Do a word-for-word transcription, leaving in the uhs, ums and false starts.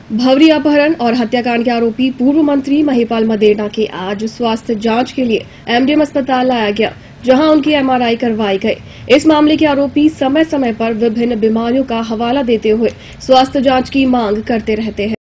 भवरी अपहरण और हत्याकांड के आरोपी पूर्व मंत्री महिपाल मदेरणा के आज स्वास्थ्य जांच के लिए एमडीएम अस्पताल लाया गया, जहां उनकी एमआरआई करवाई गई। इस मामले के आरोपी समय समय पर विभिन्न बीमारियों का हवाला देते हुए स्वास्थ्य जांच की मांग करते रहते हैं।